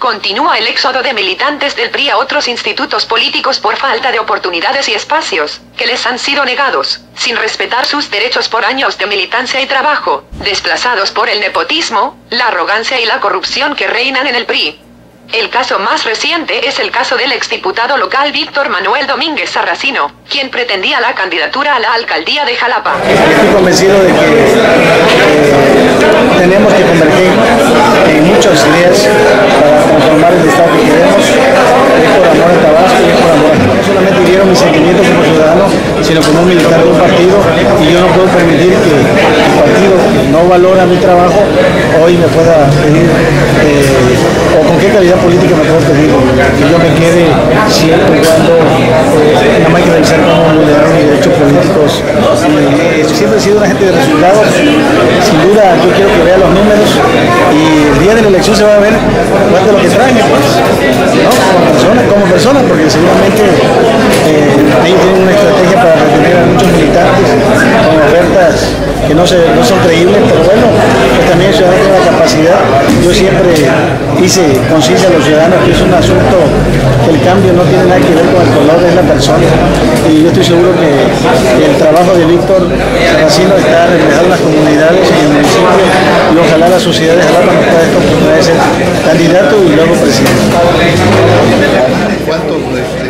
Continúa el éxodo de militantes del PRI a otros institutos políticos por falta de oportunidades y espacios, que les han sido negados, sin respetar sus derechos por años de militancia y trabajo, desplazados por el nepotismo, la arrogancia y la corrupción que reinan en el PRI. El caso más reciente es el caso del exdiputado local Víctor Manuel Domínguez Sarracino, quien pretendía la candidatura a la alcaldía de Jalapa. Estoy convencido de que tenemos que converger en muchas ideas para transformar el Estado que queremos. Es por amor a Tabasco y es por amor a Tabasco. No solamente dieron mis sentimientos como ciudadano, sino como un militar de un partido, y yo no puedo permitir que el partido que no valora mi trabajo hoy me pueda pedir, o con qué calidad política me puedo pedir que yo me quede siempre y cuando no me hay que revisar cómo vulnerar mis derechos políticos. Siempre he sido una gente de resultados. Sin duda yo quiero que vea los números y el día de la elección se va a ver cuánto es lo que traje, pues, ¿no? Como persona, porque seguramente ellos tienen una estrategia para retener a muchos militantes con ofertas que no son creíbles, pero bueno, pues también el ciudadano tiene la capacidad. Yo siempre hice conciencia a los ciudadanos que es un asunto que el cambio no tiene nada que ver con el color de la persona, y yo estoy seguro que el trabajo de Víctor Sarracino está reflejado en las comunidades y en el municipio, y ojalá la sociedad de Jalapa nos pueda esta oportunidad de ser candidato y luego presidente. ¿Cuántos